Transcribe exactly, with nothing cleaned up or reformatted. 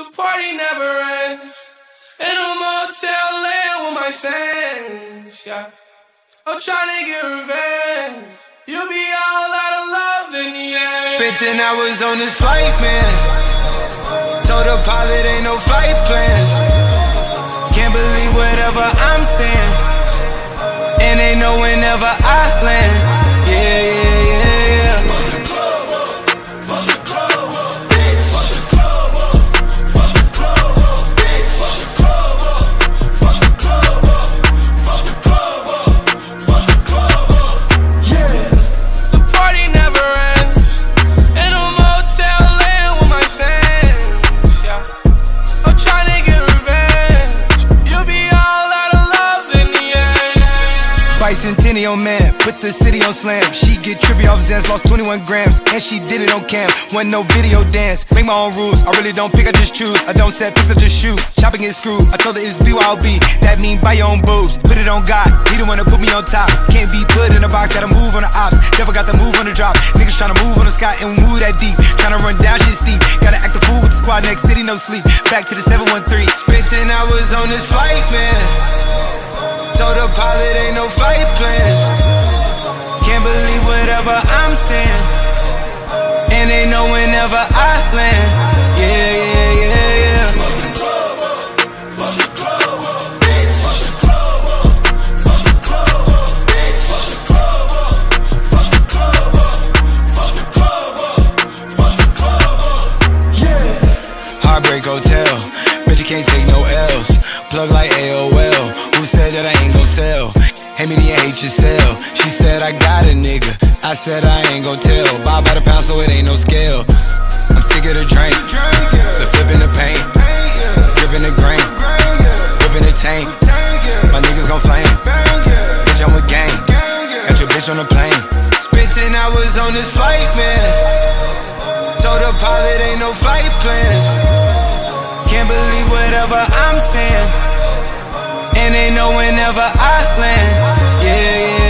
The party never ends. In a motel land with my sands, yeah. I'm trying to get revenge. You'll be all out of love in the end. Spent ten hours on this flight, man. Told the pilot ain't no flight plans. Can't believe whatever I'm saying. And they know whenever I land. Yeah, yeah, yeah, yeah. Fuck the club up, fuck the club up, bitch. Fuck the club up, fuck the club up, bitch. Fuck the club up, fuck the club up, fuck the club up, fuck the club up. Yeah. The party never ends. In a motel land with my sands, yeah. I'm trying to get revenge. You'll be all out of love in the end. Bicentennial man, put the city on slam. She get trippy off Zans, lost twenty-one grams. And she did it on cam, wasn't no video dance. Make my own rules, I really don't pick, I just choose. I don't set pics, I just shoot. Shopping is screwed, I told her it's B Y O B. That mean buy your own boobs, put it on God. He the one to put me on top. Can't be put in a box, gotta move on the ops. Never got the move on the drop. Niggas tryna move on the sky and we move that deep. Tryna run down shit steep, gotta act the fool with the squad. Next city, no sleep, back to the seven one three. Spent ten hours on this flight, man. Told the pilot ain't no flight plans. Can't believe whatever I'm saying. And they know whenever I land. Yeah, yeah, yeah, yeah. Fuck the club up, fuck the club up, bitch. Fuck the club up, fuck the club up, bitch. Fuck the club up, fuck the club up, fuck the club up, fuck the club up. Yeah. Heartbreak Hotel, bet you can't take no L's. Plug like A O L. Who said that I ain't gon' sell? Hand me the H S L. She said I got a nigga. I said I ain't gon' tell. Buy by the pound so it ain't no scale. I'm sick of the drink, the flipping the paint, dripping the grain, whipping the tank. My niggas gon' flame. Bitch, I'm with gang. Got your bitch on the plane. Spent ten hours on this flight, man. Told the pilot ain't no flight plans. Can't believe whatever I'm saying. And they know whenever I land. Yeah, yeah.